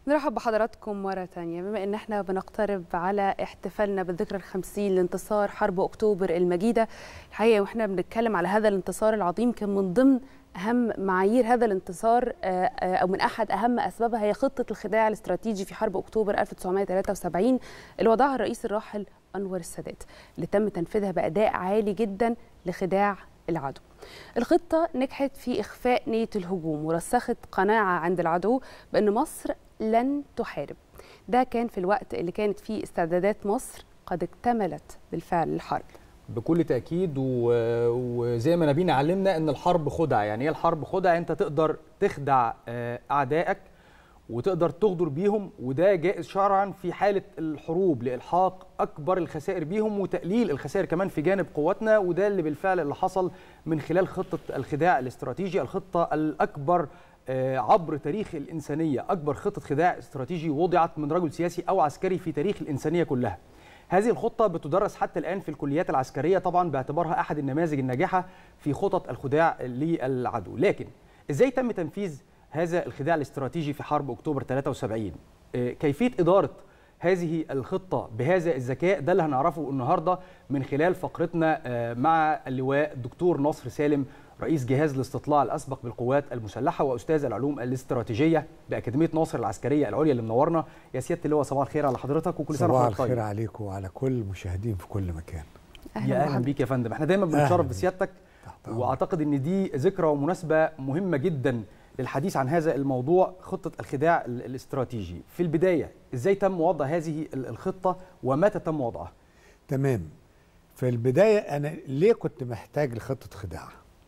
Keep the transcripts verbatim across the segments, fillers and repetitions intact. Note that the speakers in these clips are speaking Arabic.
نرحب بحضراتكم مرة تانية. بما ان احنا بنقترب على احتفالنا بالذكرى الخمسين لانتصار حرب اكتوبر المجيدة، الحقيقة واحنا بنتكلم على هذا الانتصار العظيم كان من ضمن اهم معايير هذا الانتصار او من احد اهم اسبابها هي خطة الخداع الاستراتيجي في حرب اكتوبر ألف وتسعمائة وثلاثة وسبعين اللي وضعها الرئيس الراحل أنور السادات، اللي تم تنفيذها بأداء عالي جدا لخداع العدو. الخطة نجحت في إخفاء نية الهجوم ورسخت قناعة عند العدو بأن مصر لن تحارب. ده كان في الوقت اللي كانت فيه استعدادات مصر قد اكتملت بالفعل الحرب. بكل تأكيد، وزي ما نبينا علمنا أن الحرب خدعة. يعني ايه الحرب خدعة؟ أنت تقدر تخدع أعدائك وتقدر تغدر بيهم، وده جائز شرعا في حالة الحروب لإلحاق أكبر الخسائر بيهم وتقليل الخسائر كمان في جانب قواتنا. وده اللي بالفعل اللي حصل من خلال خطة الخداع الاستراتيجي، الخطة الأكبر عبر تاريخ الإنسانية، أكبر خطة خداع استراتيجي وضعت من رجل سياسي أو عسكري في تاريخ الإنسانية كلها. هذه الخطة بتدرس حتى الآن في الكليات العسكرية طبعا باعتبارها أحد النماذج الناجحة في خطط الخداع للعدو. لكن إزاي تم تنفيذ هذا الخداع الاستراتيجي في حرب أكتوبر ثلاثة وسبعين؟ كيفية إدارة هذه الخطة بهذا الذكاء ده اللي هنعرفه النهاردة من خلال فقرتنا مع اللواء الدكتور ناصر سالم، رئيس جهاز الاستطلاع الأسبق بالقوات المسلحة وأستاذ العلوم الاستراتيجية بأكاديمية ناصر العسكرية العليا اللي منورنا. يا سيادة اللواء صباح الخير على حضرتك وكل سنة وحضرتك طيب. صباح الخير عليكم وعلى كل المشاهدين في كل مكان. أهلا يا أهلا بيك يا فندم. احنا دايما بنتشرف بسيادتك، وأعتقد أن دي ذكرى ومناسبة مهمة جدا للحديث عن هذا الموضوع، خطة الخداع الاستراتيجي. في البداية ازاي تم وضع هذه الخطة ومتى تم وضعها؟ تمام. في البداية أنا ليه كنت محتاج لخطة خداع؟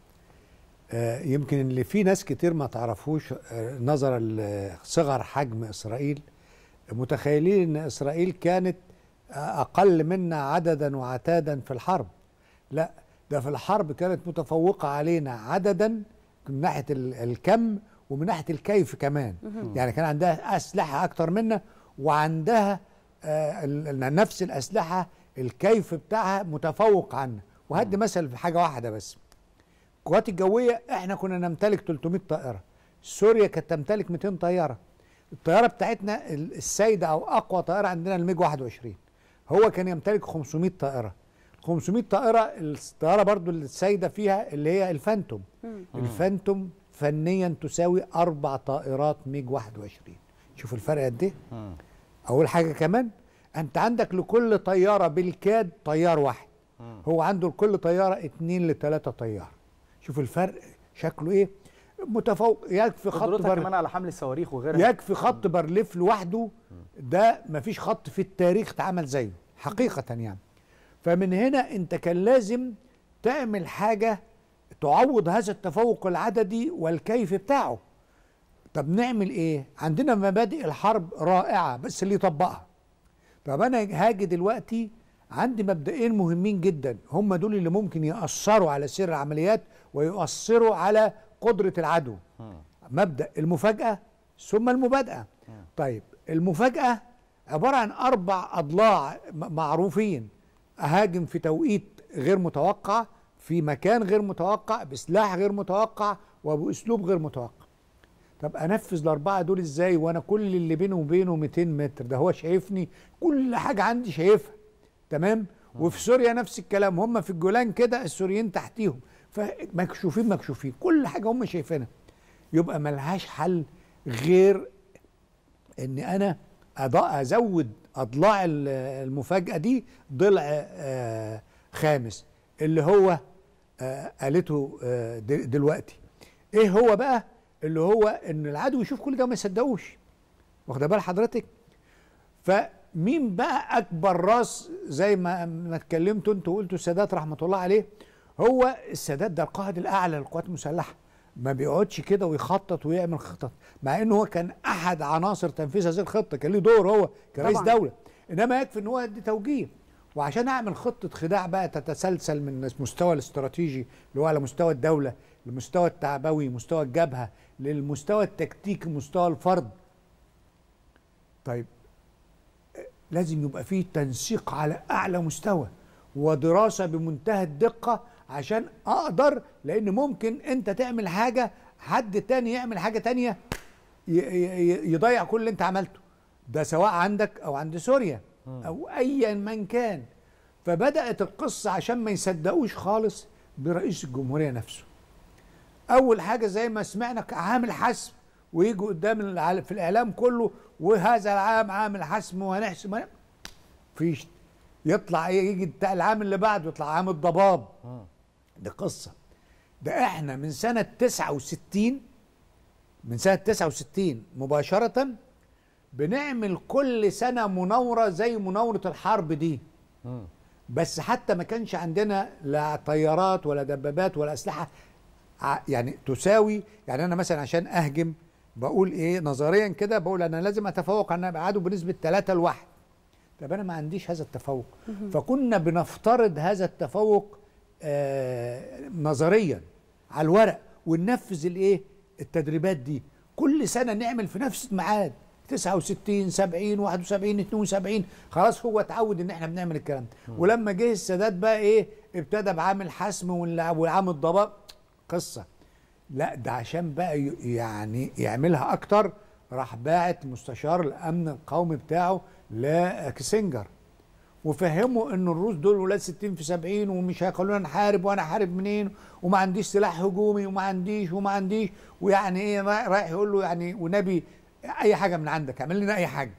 آه يمكن اللي في ناس كتير ما تعرفوش آه نظرا لصغر حجم إسرائيل، متخيلين أن إسرائيل كانت آه أقل منا عددا وعتادا في الحرب. لا، ده في الحرب كانت متفوقة علينا عددا من ناحية الكم ومن ناحية الكيف كمان. يعني كان عندها أسلحة أكتر منا، وعندها آه نفس الأسلحة الكيف بتاعها متفوق عنا. وهدي مثل في حاجة واحدة بس، القوات الجوية احنا كنا نمتلك ثلاثمائة طائرة، سوريا كانت تمتلك مئتين طيارة. الطيارة بتاعتنا السيدة أو أقوى طائرة عندنا الميج واحد وعشرين، هو كان يمتلك خمسمائة طائرة. خمسمائة طائرة الطيارة برضو السيدة فيها اللي هي الفانتوم. مم. الفانتوم فنيا تساوي أربع طائرات ميج واحد وعشرين. شوف الفرق قد ايه؟ أول حاجة كمان، أنت عندك لكل طيارة بالكاد طيار واحد، مم. هو عنده لكل طيارة اتنين لتلاتة طيار. شوف الفرق شكله ايه؟ متفوق. يكفي خط بر كمان على حمل الصواريخ وغيرها، يكفي خط بارليف لوحده، ده مفيش خط في التاريخ اتعمل زيه حقيقة يعني. فمن هنا انت كان لازم تعمل حاجة تعوض هذا التفوق العددي والكيف بتاعه. طب نعمل ايه؟ عندنا مبادئ الحرب رائعة بس اللي يطبقها. طب انا هاجي دلوقتي عندي مبدئين مهمين جدا، هم دول اللي ممكن يأثروا على سير العمليات ويؤثروا على قدرة العدو. مبدأ المفاجأة ثم المبادئة. طيب المفاجأة عبارة عن أربع أضلاع معروفين: أهاجم في توقيت غير متوقع، في مكان غير متوقع، بسلاح غير متوقع، وبأسلوب غير متوقع. طب أنفذ الأربعة دول إزاي وأنا كل اللي بينه وبينه مئتين متر؟ ده هو شايفني، كل حاجة عندي شايفها. تمام. وفي سوريا نفس الكلام، هم في الجولان كده السوريين تحتيهم، فمكشوفين مكشوفين كل حاجة هم شايفينها. يبقى ملهاش حل غير ان انا ازود اضلاع المفاجأة دي ضلع خامس اللي هو قالته دلوقتي. ايه هو بقى؟ اللي هو ان العدو يشوف كل ده وما يصدقوش. واخده بال حضرتك؟ فمين بقى اكبر راس زي ما ما اتكلمتوا انتوا وقلتوا السادات رحمه الله عليه؟ هو السادات ده القائد الاعلى للقوات المسلحه، ما بيقعدش كده ويخطط ويعمل خطط، مع انه هو كان احد عناصر تنفيذ هذه الخطه، كان له دور هو كرئيس دوله، انما يكفي ان هو يدي توجيه. وعشان اعمل خطه خداع بقى تتسلسل من المستوى الاستراتيجي اللي هو على مستوى الدوله، للمستوى التعبوي، مستوى الجبهه، للمستوى التكتيكي، مستوى الفرد. طيب لازم يبقى فيه تنسيق على اعلى مستوى ودراسه بمنتهى الدقه عشان اقدر، لان ممكن انت تعمل حاجه حد تاني يعمل حاجه تانيه يضيع كل اللي انت عملته ده، سواء عندك او عند سوريا او ايا من كان. فبدات القصه عشان ما يصدقوش خالص برئيس الجمهوريه نفسه. اول حاجه زي ما سمعنا عامل حسم، ويجوا قدام في الاعلام كله وهذا العام عامل حسم وهنحسم، فيش. يطلع يجي العام اللي بعده يطلع عام الضباب. دي قصه. ده احنا من سنه تسعة وستين، من سنه تسعة وستين مباشره بنعمل كل سنه مناوره زي مناوره الحرب دي. بس حتى ما كانش عندنا لا طيارات ولا دبابات ولا اسلحه يعني تساوي. يعني انا مثلا عشان اهجم بقول ايه نظريا كده، بقول انا لازم اتفوق على ابعاده بنسبه ثلاثة لواحد. طب انا ما عنديش هذا التفوق. فكنا بنفترض هذا التفوق آه نظريا على الورق، وننفذ الايه التدريبات دي كل سنه، نعمل في نفس الميعاد تسعة وستين سبعين واحد وسبعين اتنين وسبعين. خلاص هو اتعود ان احنا بنعمل الكلام ده. ولما جه السادات بقى ايه ابتدى بعام الحسم وعام الضباب قصه. لا ده عشان بقى يعني يعملها اكتر، راح باعت مستشار الامن القومي بتاعه لكيسنجر وفهموا ان الروس دول ولاد ستين في سبعين ومش هيخلونا نحارب، وانا حارب منين وما عنديش سلاح هجومي وما عنديش وما عنديش ويعني ايه رايح يقول له يعني ونبي اي حاجه من عندك اعمل لنا اي حاجه.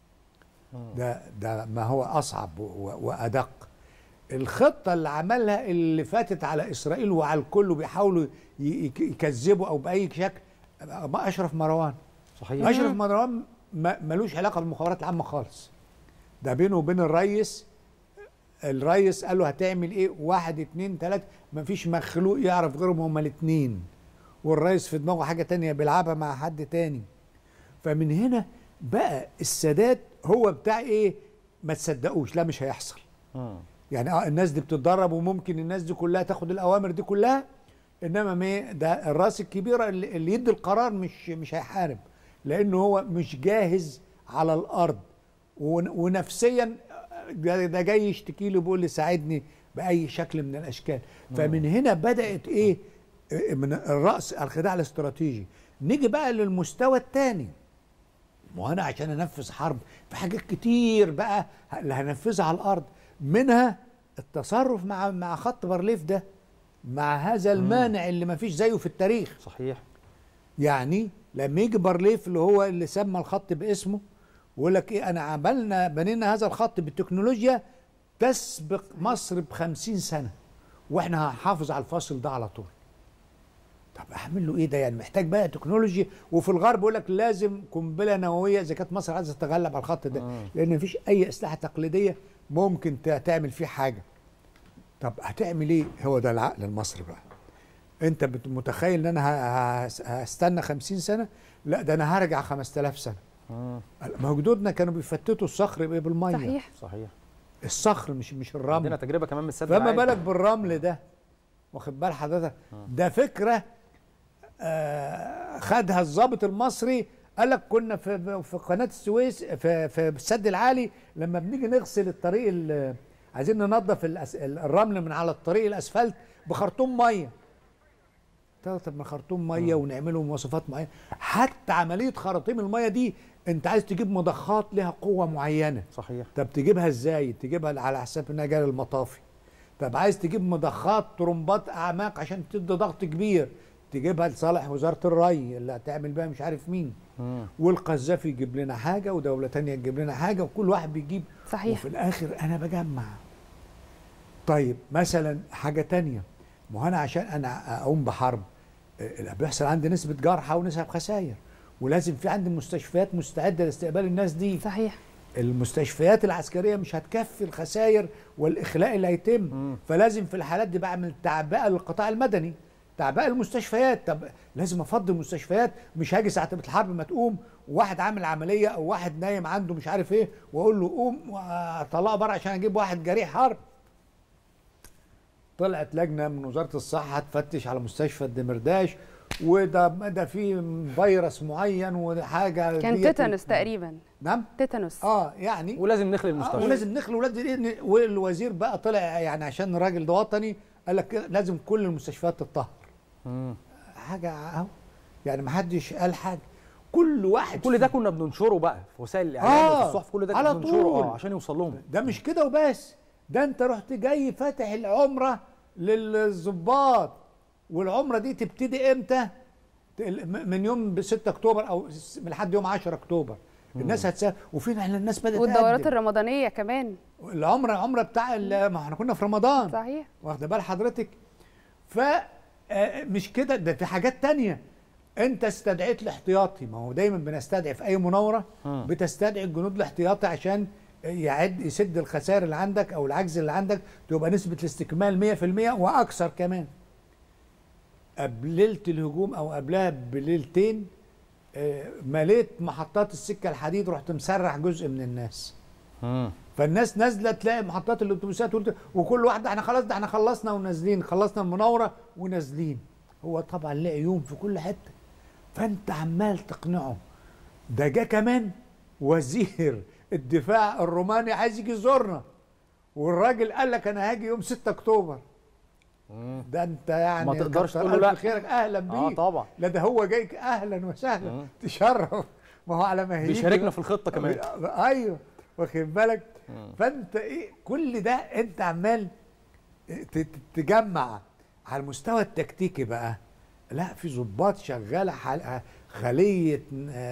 ده ده ما هو اصعب وادق. الخطه اللي عملها اللي فاتت على اسرائيل وعلى الكل بيحاولوا يكذبوا او باي شكل، اشرف مروان. صحيح. اشرف مروان ملوش علاقه بالمخابرات العامه خالص. ده بينه وبين الريس. الريس قال له هتعمل ايه؟ واحد اتنين تلاته، مفيش مخلوق يعرف غيرهم هما الاتنين. والريس في دماغه حاجه تانيه بيلعبها مع حد تاني. فمن هنا بقى السادات هو بتاع ايه؟ ما تصدقوش، لا مش هيحصل. م. يعني اه الناس دي بتتدرب وممكن الناس دي كلها تاخد الاوامر دي كلها، انما ما ده الراس الكبيره اللي, اللي يدي القرار مش مش هيحارب، لانه هو مش جاهز على الارض ونفسيا. ده جاي يشتكي لي بيقول لي ساعدني باي شكل من الاشكال. فمن هنا بدات ايه من الراس الخداع الاستراتيجي. نيجي بقى للمستوى الثاني. وانا عشان انفذ حرب في حاجات كتير بقى اللي هنفذها على الارض، منها التصرف مع مع خط بارليف ده، مع هذا المانع اللي ما فيش زيه في التاريخ. صحيح. يعني لما يجي بارليف اللي هو اللي سمى الخط باسمه ويقول لك ايه، انا عملنا بنينا هذا الخط بالتكنولوجيا تسبق مصر بخمسين سنه، واحنا هنحافظ على الفاصل ده على طول. طب اعمل له ايه ده؟ يعني محتاج بقى تكنولوجي. وفي الغرب يقول لك لازم قنبله نوويه اذا كانت مصر عايزه تتغلب على الخط ده، آه. لان مفيش اي اسلحه تقليديه ممكن تعمل فيه حاجه. طب هتعمل ايه؟ هو ده العقل المصري بقى. انت متخيل ان انا هستنى خمسين سنه؟ لا ده انا هرجع خمسة آلاف سنه. آه. ما جدودنا كانوا بيفتتوا الصخر بايه؟ بالميه. صحيح صحيح. الصخر مش مش الرمل. عندنا تجربه كمان من السد فما بالك بالرمل ده، واخد بال حضرتك؟ آه. ده فكره آه خدها الضابط المصري. قال لك كنا في في قناه السويس في في السد العالي لما بنيجي نغسل الطريق، عايزين ننظف الرمل من على الطريق الاسفلت بخرطوم ميه. طب ما خرطوم ميه ونعمله مواصفات معينه. حتى عمليه خراطيم الميه دي انت عايز تجيب مضخات لها قوه معينه. صحيح. طب تجيبها ازاي؟ تجيبها على حساب انها جايه المطافي. طب عايز تجيب مضخات طرمبات اعماق عشان تدي ضغط كبير، تجيبها لصالح وزاره الري اللي هتعمل بيها مش عارف مين. مم. والقذافي يجيب لنا حاجه ودوله ثانيه تجيب لنا حاجه وكل واحد بيجيب. صحيح. وفي الاخر انا بجمع. طيب مثلا حاجه ثانيه، ما انا عشان انا اقوم بحرب بيحصل عندي نسبه جرحى ونسب خسائر، ولازم في عندي مستشفيات مستعده لاستقبال الناس دي. صحيح. المستشفيات العسكريه مش هتكفي الخسائر والاخلاء اللي هيتم. مم. فلازم في الحالات دي بعمل تعبئه للقطاع المدني، تعبئه المستشفيات. طب لازم افضي المستشفيات، مش هاجي ساعه الحرب ما تقوم وواحد عامل عمليه او واحد نايم عنده مش عارف ايه واقول له قوم واطلعه بره عشان اجيب واحد جريح حرب. طلعت لجنه من وزاره الصحه تفتش على مستشفى الدمرداش، وده ده في فيروس معين وحاجه كان تيتانوس تقريبا. نعم تيتانوس. اه يعني ولازم نخلي المستشفى. آه ولازم نخلي ولازم. والوزير بقى طلع يعني عشان الراجل ده وطني قال لك لازم كل المستشفيات تتطهر. حاجه اهو يعني ما حدش قال حاجه. كل واحد كل ده كنا بننشره بقى في وسائل الاعلام آه وفي الصحف، كل ده على كنا بننشره طول. اه عشان يوصل لهم. ده مش كده وبس، ده انت رحت جاي فاتح العمره للضباط، والعمره دي تبتدي امتى؟ من يوم ستة اكتوبر او لحد يوم عشرة اكتوبر. الناس هتسافر، وفين احنا الناس بدات والدورات تقدم. الرمضانيه كمان، العمره العمره بتاع ما احنا كنا في رمضان صحيح، واخده بال حضرتك. ف مش كده، ده في حاجات تانية. انت استدعيت الاحتياطي، ما هو دايما بنستدعي في اي مناوره بتستدعي الجنود الاحتياطي عشان يعد يسد الخسائر اللي عندك او العجز اللي عندك، تبقى نسبه الاستكمال مية في المية واكثر كمان. قبلت الهجوم او قبلها بليلتين مليت محطات السكه الحديد، رحت مسرح جزء من الناس. مم. فالناس نازله تلاقي محطات الاتوبيسات وكل واحده احنا خلاص، ده احنا خلصنا ونازلين، خلصنا المناوره ونازلين. هو طبعا له عيون في كل حته، فانت عمال تقنعه. ده جه كمان وزير الدفاع الروماني عايز يجي يزورنا، والراجل قال لك انا هاجي يوم ستة اكتوبر. مم. ده انت يعني ما تقدرش تقول له لا. خيرك، اهلا بيك. اه طبعا. لا ده هو جايك اهلا وسهلا. مم. تشرف، ما هو على ما هي بيشاركنا في الخطه كمان. ايوه واخد بالك. فانت ايه كل ده انت عمال تجمع على المستوى التكتيكي بقى. لا في ضباط شغاله، خليه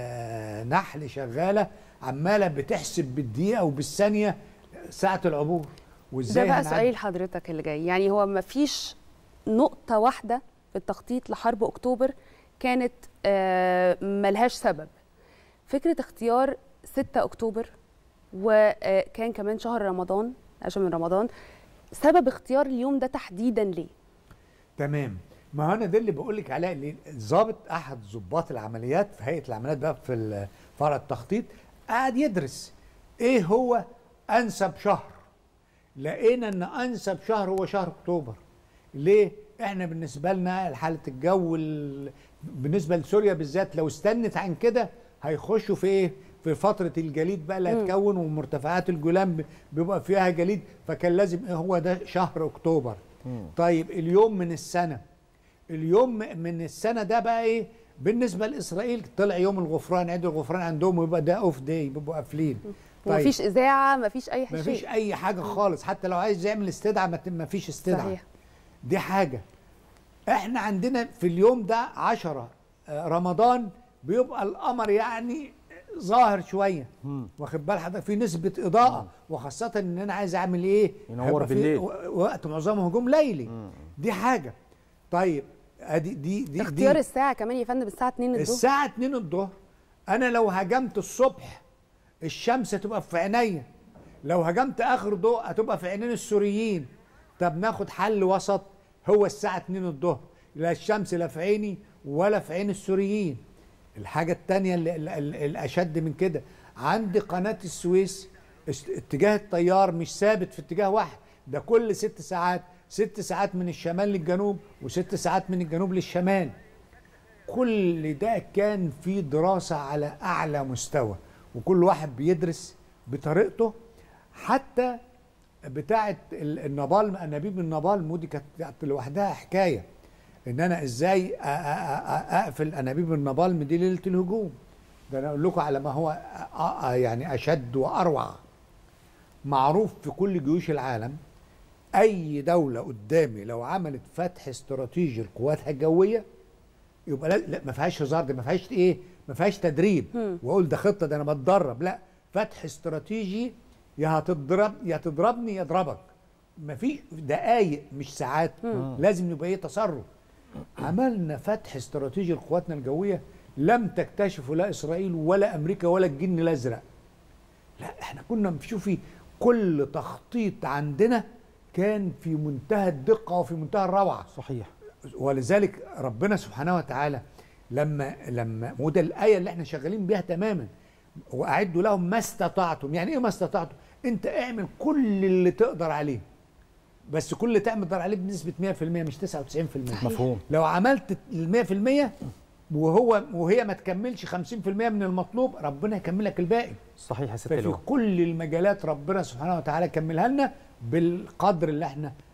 نحل شغاله عماله بتحسب بالدقيقه وبالثانيه ساعه العبور. وازاي ده بقى سؤالي لحضرتك اللي جاي، يعني هو ما فيش نقطه واحده في التخطيط لحرب اكتوبر كانت ملهاش سبب. فكره اختيار ستة اكتوبر وكان كمان شهر رمضان، عشان من رمضان، سبب اختيار اليوم ده تحديدا ليه؟ تمام، ما هو انا ده اللي بقول لك عليه. اللي ضابط احد ضباط العمليات في هيئه العمليات بقى في فرع التخطيط قاعد يدرس ايه هو انسب شهر. لقينا ان انسب شهر هو شهر اكتوبر. ليه؟ احنا بالنسبه لنا حاله الجو بالنسبه لسوريا بالذات لو استنت عن كده هيخشوا في ايه؟ في فترة الجليد بقى اللي هتكون، ومرتفعات الجولان بيبقى فيها جليد، فكان لازم هو ده شهر اكتوبر. مم. طيب اليوم من السنة، اليوم من السنة ده بقى ايه؟ بالنسبة لإسرائيل طلع يوم الغفران، عيد الغفران عندهم، ويبقى ده اوف داي، بيبقوا قافلين. طيب مفيش إذاعة، مفيش أي شيء، مفيش أي حاجة خالص، حتى لو عايز يعمل استدعاء مفيش استدعاء. صحيح. دي حاجة. احنا عندنا في اليوم ده عشرة رمضان بيبقى القمر يعني ظاهر شويه، واخد بال حضرتك، في نسبه اضاءه، وخاصه ان انا عايز اعمل ايه؟ ينور بالليل، وقت معظمه هجوم ليلي. مم. دي حاجه. طيب ادي دي دي اختيار دي. الساعه كمان يا فندم، الساعه اتنين الظهر. الساعه اتنين الظهر، انا لو هجمت الصبح الشمس هتبقى في عينيا، لو هجمت اخر ضوء هتبقى في عينين السوريين. طب ناخد حل وسط، هو الساعه اتنين الظهر، لا الشمس لا في عيني ولا في عين السوريين. الحاجة التانية اللي الأشد من كده، عندي قناة السويس اتجاه التيار مش ثابت في اتجاه واحد، ده كل ست ساعات، ست ساعات من الشمال للجنوب وست ساعات من الجنوب للشمال. كل ده كان في دراسة على أعلى مستوى، وكل واحد بيدرس بطريقته. حتى بتاعة النابالم، أنابيب النابالم، ودي كانت لوحدها حكاية، ان انا ازاي اقفل انابيب النابالم دي ليله الهجوم. ده انا اقول لكم على ما هو يعني اشد واروع. معروف في كل جيوش العالم، اي دوله قدامي لو عملت فتح استراتيجي لقواتها الجويه يبقى لا, لا ما فيهاش هزار، دي ما فيهاش ايه، ما فيهاش تدريب واقول ده خطه، ده انا بتدرب. لا، فتح استراتيجي، يا هتضرب يا تضربني يا اضربك، ما فيش دقايق مش ساعات. مم. لازم يبقى ايه تصرف. عملنا فتح استراتيجي لقواتنا الجويه لم تكتشفه لا اسرائيل ولا امريكا ولا الجن الازرق. لا احنا كنا بنشوف كل تخطيط عندنا كان في منتهى الدقه وفي منتهى الروعه. صحيح. ولذلك ربنا سبحانه وتعالى لما لما وده الايه اللي احنا شغالين بيها تماما، واعدوا لهم ما استطعتم. يعني ايه ما استطعتم؟ انت اعمل كل اللي تقدر عليه، بس كل اللي تعمل تقدر عليه بنسبه مية في المية مش تسعة وتسعين في المية. مفهوم. لو عملت ال مية في المية وهو وهي ما تكملش خمسين في المية من المطلوب، ربنا يكمل لك الباقي. صحيح يا ست ففي كل المجالات ربنا سبحانه وتعالى كملها لنا بالقدر اللي احنا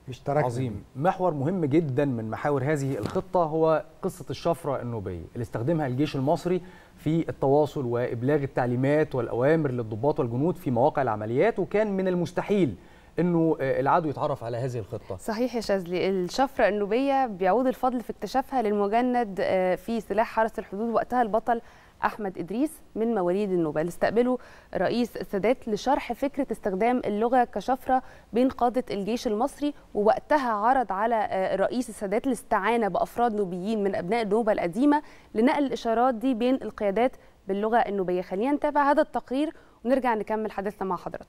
اشتركنا. عظيم. محور مهم جدا من محاور هذه الخطة هو قصة الشفرة النوبية اللي استخدمها الجيش المصري في التواصل وإبلاغ التعليمات والأوامر للضباط والجنود في مواقع العمليات، وكان من المستحيل انه العدو يتعرف على هذه الخطه. صحيح يا شاذلي، الشفره النوبيه بيعود الفضل في اكتشافها للمجند في سلاح حرس الحدود وقتها البطل احمد ادريس من مواليد النوبه، اللي استقبله رئيس السادات لشرح فكره استخدام اللغه كشفره بين قاده الجيش المصري، ووقتها عرض على رئيس السادات الاستعانه بافراد نوبيين من ابناء النوبه القديمه لنقل الاشارات دي بين القيادات باللغه النوبيه. خلينا نتابع هذا التقرير ونرجع نكمل حديثنا مع حضراتكم.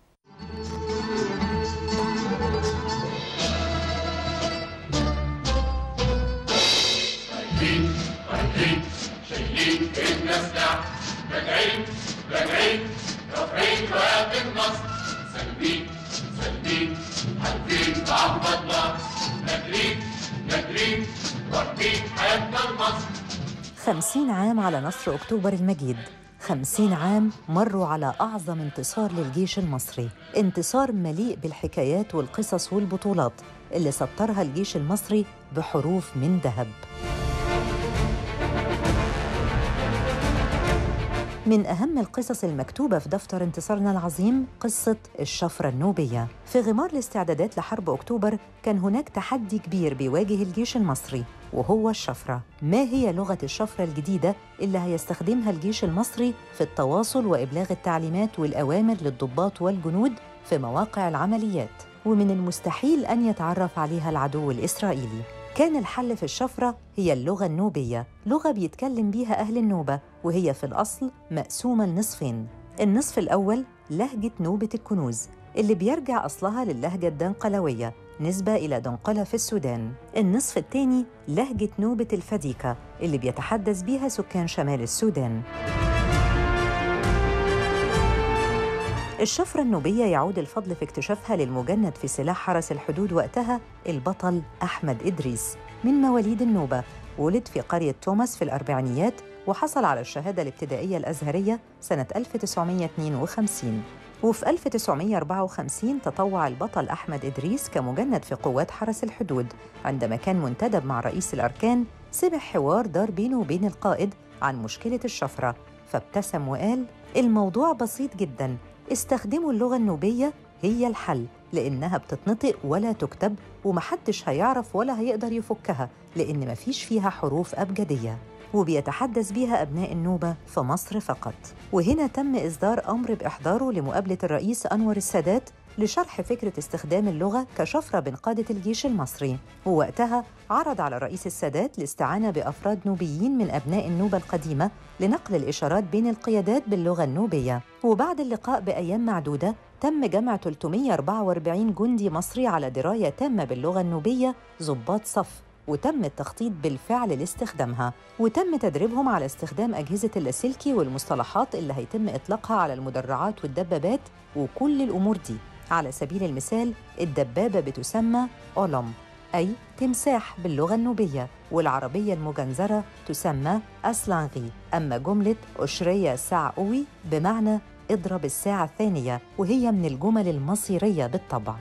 رايحين شايلين النسلع، راجعين راجعين رافعين رايات النصر، سالمين سالمين حالفين بعهد الله، نادرين نادرين واخدين حياتنا لمصر. خمسين عام على نصر أكتوبر المجيد، خمسين عام مروا على أعظم انتصار للجيش المصري، انتصار مليء بالحكايات والقصص والبطولات اللي سطرها الجيش المصري بحروف من ذهب. من أهم القصص المكتوبة في دفتر انتصارنا العظيم قصة الشفرة النوبية. في غمار الاستعدادات لحرب أكتوبر كان هناك تحدي كبير بيواجه الجيش المصري، وهو الشفرة. ما هي لغة الشفرة الجديدة اللي هيستخدمها الجيش المصري في التواصل وإبلاغ التعليمات والأوامر للضباط والجنود في مواقع العمليات، ومن المستحيل أن يتعرف عليها العدو الإسرائيلي؟ كان الحل في الشفرة هي اللغة النوبية، لغة بيتكلم بيها أهل النوبة، وهي في الأصل مقسومة لنصفين. النصف الأول لهجة نوبة الكنوز اللي بيرجع أصلها للهجة الدنقلوية نسبة إلى دنقلة في السودان. النصف الثاني لهجة نوبة الفديكة اللي بيتحدث بيها سكان شمال السودان. الشفرة النوبية يعود الفضل في اكتشافها للمجند في سلاح حرس الحدود وقتها البطل أحمد إدريس من مواليد النوبة، ولد في قرية توماس في الأربعينيات، وحصل على الشهادة الابتدائية الأزهرية سنة ألف وتسعمائة واثنين وخمسين. وفي ألف وتسعمائة وأربعة وخمسين تطوع البطل أحمد إدريس كمجند في قوات حرس الحدود. عندما كان منتدب مع رئيس الأركان سمع حوار دار بينه وبين القائد عن مشكلة الشفرة، فابتسم وقال: الموضوع بسيط جداً، استخدموا اللغة النوبية، هي الحل، لأنها بتتنطق ولا تكتب، ومحدش هيعرف ولا هيقدر يفكها لأن مفيش فيها حروف أبجدية، وبيتحدث بيها أبناء النوبة في مصر فقط. وهنا تم إصدار أمر بإحضاره لمقابلة الرئيس أنور السادات لشرح فكرة استخدام اللغة كشفرة بين قادة الجيش المصري، ووقتها عرض على رئيس السادات الاستعانة بأفراد نوبيين من أبناء النوبة القديمة لنقل الإشارات بين القيادات باللغة النوبية. وبعد اللقاء بأيام معدودة تم جمع ثلاثمائة وأربعة وأربعين جندي مصري على دراية تامة باللغة النوبية، ضباط صف، وتم التخطيط بالفعل لاستخدامها، وتم تدريبهم على استخدام أجهزة اللاسلكي والمصطلحات اللي هيتم إطلاقها على المدرعات والدبابات وكل الأمور دي. على سبيل المثال الدبابة بتسمى أولم أي تمساح باللغة النوبية، والعربية المجنزرة تسمى أسلانغي، أما جملة أشرية ساعة أوي بمعنى اضرب الساعة الثانية، وهي من الجمل المصيرية بالطبع.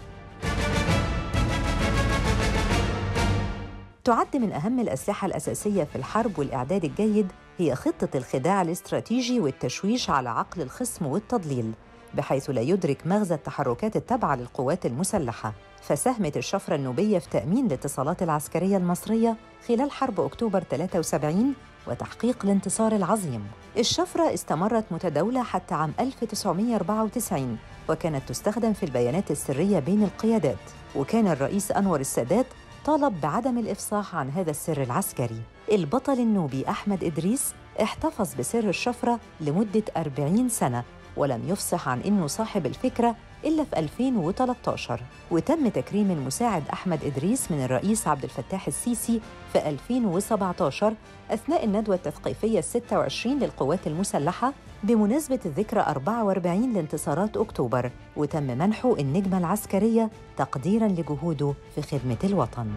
تعد من أهم الأسلحة الأساسية في الحرب والإعداد الجيد هي خطة الخداع الاستراتيجي والتشويش على عقل الخصم والتضليل، بحيث لا يدرك مغزى التحركات التابعة للقوات المسلحة. فساهمت الشفرة النوبية في تأمين الاتصالات العسكرية المصرية خلال حرب أكتوبر ثلاثة وسبعين وتحقيق الانتصار العظيم. الشفرة استمرت متداولة حتى عام ألف وتسعمائة وأربعة وتسعين، وكانت تستخدم في البيانات السرية بين القيادات، وكان الرئيس أنور السادات طالب بعدم الإفصاح عن هذا السر العسكري. البطل النوبي أحمد إدريس احتفظ بسر الشفرة لمدة أربعين سنة، ولم يفصح عن إنه صاحب الفكرة إلا في ألفين وثلاثة عشر، وتم تكريم المساعد أحمد إدريس من الرئيس عبد الفتاح السيسي في ألفين وسبعة عشر أثناء الندوة التثقيفية الستة وعشرين للقوات المسلحة بمناسبة الذكرى أربعة وأربعين لانتصارات أكتوبر، وتم منحه النجمة العسكرية تقديراً لجهوده في خدمة الوطن.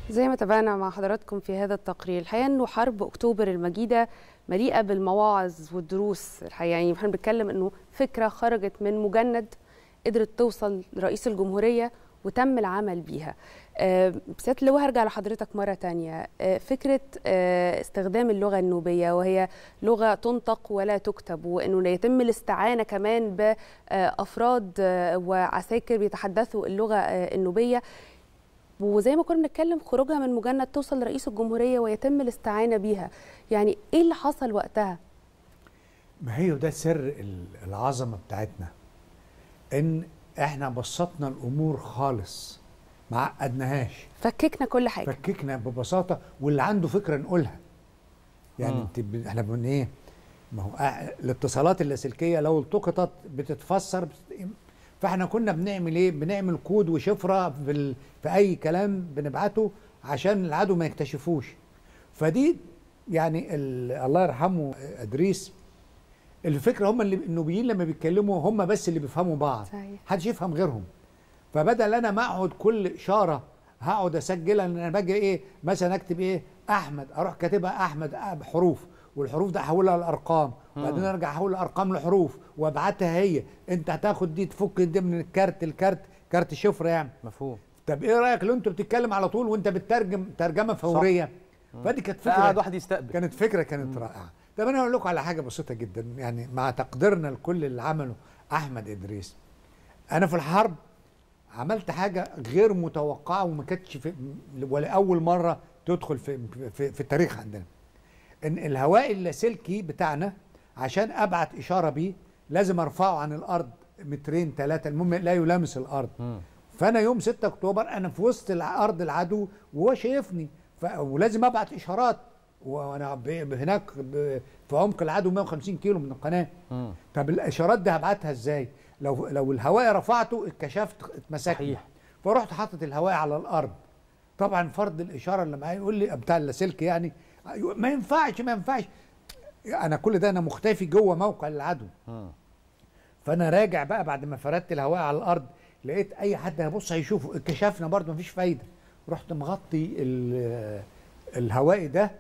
زي ما تابعنا مع حضراتكم في هذا التقرير، الحقيقه انه حرب اكتوبر المجيده مليئه بالمواعظ والدروس. الحقيقه يعني احنا بنتكلم انه فكره خرجت من مجند قدرت توصل لرئيس الجمهوريه وتم العمل بيها. أه سياده اللواء هرجع لحضرتك مره ثانيه، أه فكره أه استخدام اللغه النوبيه وهي لغه تنطق ولا تكتب، وانه يتم الاستعانه كمان بافراد أه وعساكر بيتحدثوا اللغه أه النوبيه، وزي ما كنا بنتكلم خروجها من مجند توصل لرئيس الجمهوريه ويتم الاستعانه بيها. يعني ايه اللي حصل وقتها؟ ما هي ده سر العظمه بتاعتنا، ان احنا بسطنا الامور خالص، ما عقدناهاش، فككنا كل حاجه، فككنا ببساطه، واللي عنده فكره نقولها. يعني انت ب... احنا بن ايه، ما هو الاتصالات اللاسلكيه لو التقطت بتتفسر بت... فاحنا كنا بنعمل ايه؟ بنعمل كود وشفره في, ال... في اي كلام بنبعته عشان العدو ما يكتشفوش. فدي يعني ال... الله يرحمه ادريس، الفكره هم اللي النوبيين لما بيتكلموا هم بس اللي بيفهموا بعض، صحيح. محدش يفهم غيرهم. فبدل انا ما اقعد كل اشاره هقعد اسجلها، ان انا باجي ايه مثلا اكتب ايه احمد، اروح كاتبها احمد بحروف، والحروف ده احولها لارقام، وبعدين ارجع احول الارقام لحروف وابعتها هي، انت هتاخد دي تفك دي من الكارت، الكارت كارت شفره يعني. مفهوم. طب ايه رايك لو انت بتتكلم على طول وانت بتترجم ترجمه فوريه؟ فدي كانت فكره، قاعد واحد يستقبل، كانت فكره كانت رائعه. طب انا اقول لكم على حاجه بسيطه جدا، يعني مع تقديرنا لكل اللي عمله احمد ادريس، انا في الحرب عملت حاجه غير متوقعه وما كانتش ولا اول مره تدخل في في, في التاريخ عندنا. ان الهواء اللاسلكي بتاعنا عشان ابعت اشاره بيه لازم ارفعه عن الارض مترين ثلاثه، المهم لا يلامس الارض. م. فانا يوم ستة اكتوبر انا في وسط ارض العدو وهو شايفني، ولازم ابعت اشارات وانا هناك في عمق العدو مئة وخمسين كيلو من القناه. م. طب الاشارات دي هبعتها ازاي؟ لو لو الهواء رفعته اتكشفت اتمسكت. صحيح. فرحت حاطط الهواء على الارض. طبعا فرد الاشاره اللي معايا يقول لي بتاع اللاسلكي يعني ما ينفعش ما ينفعش انا كل ده انا مختفي جوه موقع العدو. م. فانا راجع بقى بعد ما فردت الهواء على الارض، لقيت اي حد هيبص هيشوفه، اتكشفنا برضه مفيش فايده. رحت مغطي الهواء ده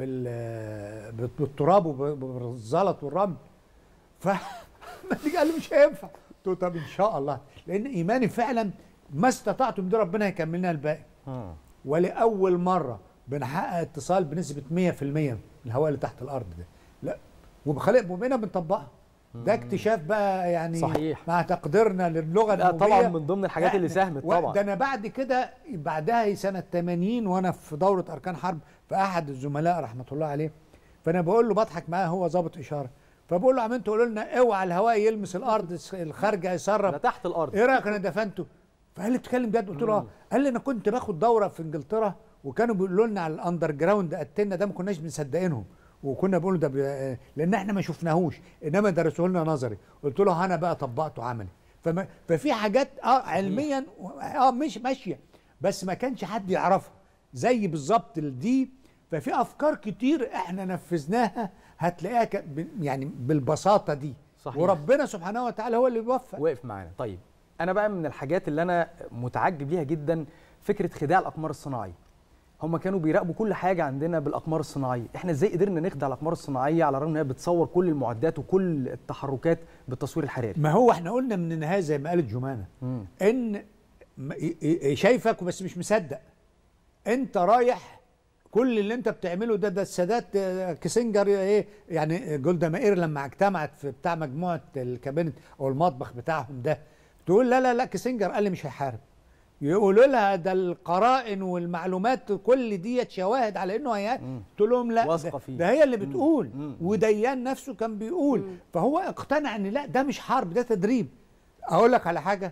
بالتراب وبالزلط والرمل. ف قال لي مش هينفع. قلت له طب ان شاء الله، لان ايماني فعلا ما استطعتم دي ربنا هيكمل لنا الباقي. ولاول مره بنحقق اتصال بنسبه مئة في المئة الهواء اللي تحت الارض ده، لا وبخلق وبقينا بنطبقها. ده اكتشاف بقى يعني، صحيح. مع تقديرنا للغه النوبيه طبعا من ضمن الحاجات اللي ساهمت طبعا. ده انا بعد كده بعدها سنه ثمانين وانا في دوره اركان حرب فاحد الزملاء رحمه الله عليه، فانا بقول له بضحك معاه هو ضابط اشاره، فبقول له عم انتوا قولوا لنا اوعى الهواء يلمس الارض الخارجه يسرب، ده تحت الارض، ايه رايك انا دفنته؟ فقال لي بتتكلم بجد؟ قلت له قال لي انا كنت باخد دوره في انجلترا وكانوا بيقولوا لنا على الاندر جراوند اتنا ده ما كناش مصدقينهم، وكنا بنقول ده بي... لان احنا ما شفناهوش انما درسوه لنا نظري. قلت له انا بقى طبقته عملي. فما... ففي حاجات اه علميا اه مش ماشيه بس ما كانش حد يعرفها زي بالظبط دي. ففي افكار كتير احنا نفذناها هتلاقيها ك... يعني بالبساطه دي. صحيح. وربنا سبحانه وتعالى هو اللي بيوفق، واقف معانا. طيب انا بقى من الحاجات اللي انا متعجب ليها جدا فكره خداع الاقمار الصناعيه. هم كانوا بيراقبوا كل حاجه عندنا بالاقمار الصناعيه، احنا ازاي قدرنا نخدع الاقمار الصناعيه على الرغم ان هي بتصور كل المعدات وكل التحركات بالتصوير الحراري؟ ما هو احنا قلنا من النهايه زي ما قالت جمانه مم. ان شايفك بس مش مصدق، انت رايح كل اللي انت بتعمله ده ده السادات كيسنجر ايه يعني جولدا مائير لما اجتمعت في بتاع مجموعه الكابينت او المطبخ بتاعهم ده، تقول لا لا لا كيسنجر قال لي مش هيحارب، يقولوا لها ده القرائن والمعلومات كل ديت شواهد على انه هي، قلت لهم لا ده, ده هي اللي بتقول. مم. وديان نفسه كان بيقول. مم. فهو اقتنع ان لا ده مش حرب ده تدريب. اقول لك على حاجه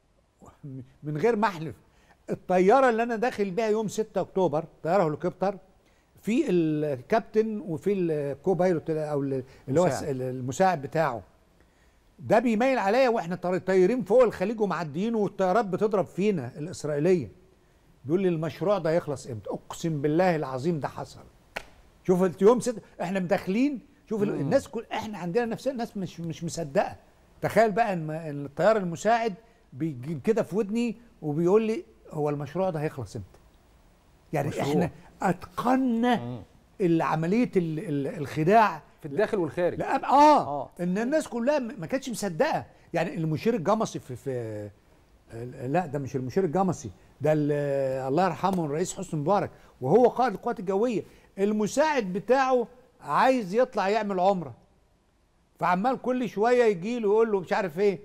من غير ما احلف، الطياره اللي انا داخل بيها يوم ستة اكتوبر طياره هليكوبتر، في الكابتن وفي الكوبايلوت او اللي هو المساعد بتاعه ده بيميل عليا واحنا طايرين فوق الخليج ومعديين والطيارات بتضرب فينا الاسرائيليه، بيقول لي المشروع ده يخلص امتى؟ اقسم بالله العظيم ده حصل. شوف يوم ستة احنا مداخلين، شوف مم. الناس كل احنا عندنا نفسنا الناس مش مش مصدقه. تخيل بقى ان الطيار المساعد بيجي كده في ودني وبيقول لي هو المشروع ده هيخلص امتى؟ يعني مشروع. احنا اتقنا عمليه الخداع في الداخل والخارج. لا آه, اه ان الناس كلها ما كانتش مصدقه. يعني المشير الجمصي في, في لا ده مش المشير الجمصي، ده الله يرحمه الرئيس حسني مبارك وهو قائد القوات الجويه، المساعد بتاعه عايز يطلع يعمل عمره، فعمال كل شويه يجي له يقول له مش عارف ايه،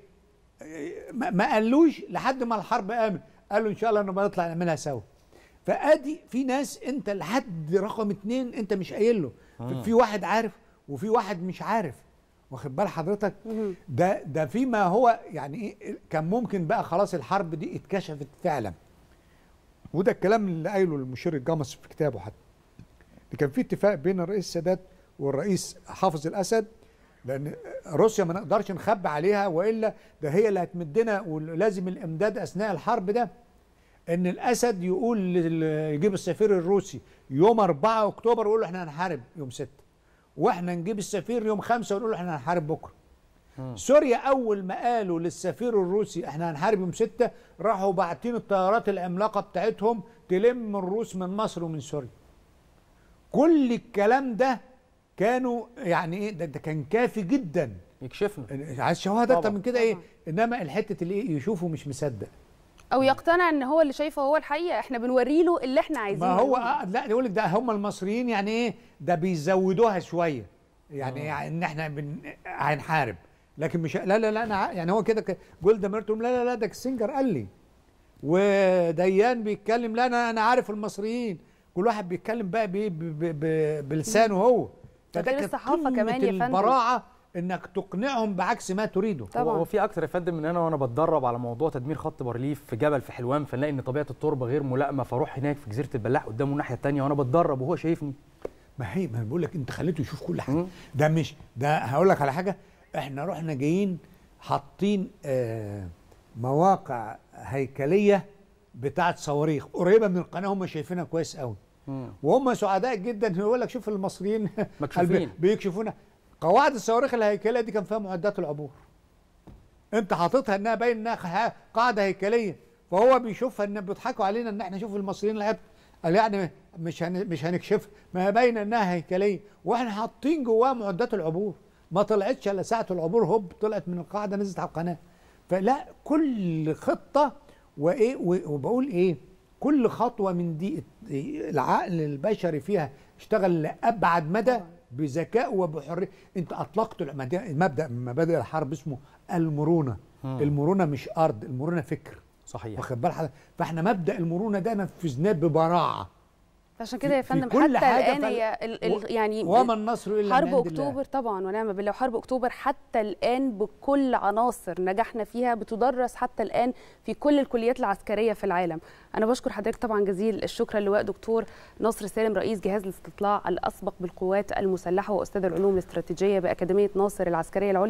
ما قالوش لحد ما الحرب قامت، قال له ان شاء الله انه نطلع نعملها سوا. فادي في ناس انت لحد رقم اتنين انت مش قايل له، في واحد عارف وفي واحد مش عارف، واخد بال حضرتك؟ ده ده فيما هو يعني ايه كان ممكن بقى خلاص الحرب دي اتكشفت فعلا. وده الكلام اللي قايله المشير الجمصي في كتابه حتى، كان في اتفاق بين الرئيس السادات والرئيس حافظ الاسد، لان روسيا ما نقدرش نخبي عليها والا ده هي اللي هتمدنا ولازم الامداد اثناء الحرب ده. ان الاسد يقول يجيب السفير الروسي يوم أربعة أكتوبر ويقول له احنا هنحارب يوم ستة، واحنا نجيب السفير يوم خمسة ونقول له احنا هنحارب بكره. م. سوريا اول ما قالوا للسفير الروسي احنا هنحارب يوم ستة راحوا باعتين الطيارات العملاقه بتاعتهم تلم الروس من مصر ومن سوريا. كل الكلام ده كانوا يعني ايه ده, ده كان كافي جدا يكشفنا. عايز شواهد اكتر من كده ايه؟ انما الحته اللي ايه يشوفه مش مصدق او يقتنع ان هو اللي شايفه هو الحقيقه، احنا بنوري له اللي احنا عايزينه. ما هو آه لا يقول لك ده هم المصريين يعني ايه ده بيزودوها شويه يعني, يعني ان احنا بن... هنحارب، لكن مش لا لا لا انا يعني هو كده جولدا مير تقول لا لا لا ده كيسنجر قال لي، وديان بيتكلم لا انا انا عارف المصريين، كل واحد بيتكلم بقى بي ب... ب... بلسانه هو. فده كانت الصحافه كمان يا فندم البراعه انك تقنعهم بعكس ما تريده. طبعا هو في اكتر يا فندم من انا وانا بتدرب على موضوع تدمير خط بارليف في جبل في حلوان، فنلاقي ان طبيعه التربه غير ملائمه، فاروح هناك في جزيره البلاح قدامه الناحيه الثانيه وانا بتدرب وهو شايفني. ما هي ما بقول لك انت خليته يشوف كل حاجه. ده مش ده هقول لك على حاجه، احنا رحنا جايين حاطين آه مواقع هيكليه بتاعه صواريخ قريبه من القناه، هم شايفينها كويس قوي وهم سعداء جدا. يقول لك شوف المصريين مكشوفين بيكشفونا. قواعد الصواريخ الهيكليه دي كان فيها معدات العبور، انت حاططها انها باين انها قاعده هيكليه، فهو بيشوفها ان بيضحكوا علينا ان احنا شوف المصريين لعبت قال يعني مش هن مش هنكشفها، ما هي باينه انها هيكليه واحنا حاطين جواها معدات العبور، ما طلعتش الا ساعه العبور هوب طلعت من القاعده نزلت على القناه. فلا كل خطه وايه وبقول ايه كل خطوه من دي العقل البشري فيها اشتغل لابعد مدى بذكاء وبحريه. انت اطلقت مبدا من مبادئ الحرب اسمه المرونه. مم. المرونه مش ارض، المرونه فكر. صحيح. واخد بال حضرتك؟ فاحنا مبدا المرونه ده نفذناه ببراعه. عشان كده يا فندم حتى الان هي ال ال يعني وما النصر الا حرب اكتوبر طبعا ونعم بالله، وحرب اكتوبر حتى الان بكل عناصر نجحنا فيها بتدرس حتى الان في كل الكليات العسكريه في العالم. انا بشكر حضرتك طبعا جزيل الشكر اللواء دكتور نصر سالم رئيس جهاز الاستطلاع الاسبق بالقوات المسلحه واستاذ العلوم الاستراتيجيه باكاديميه ناصر العسكريه العليا.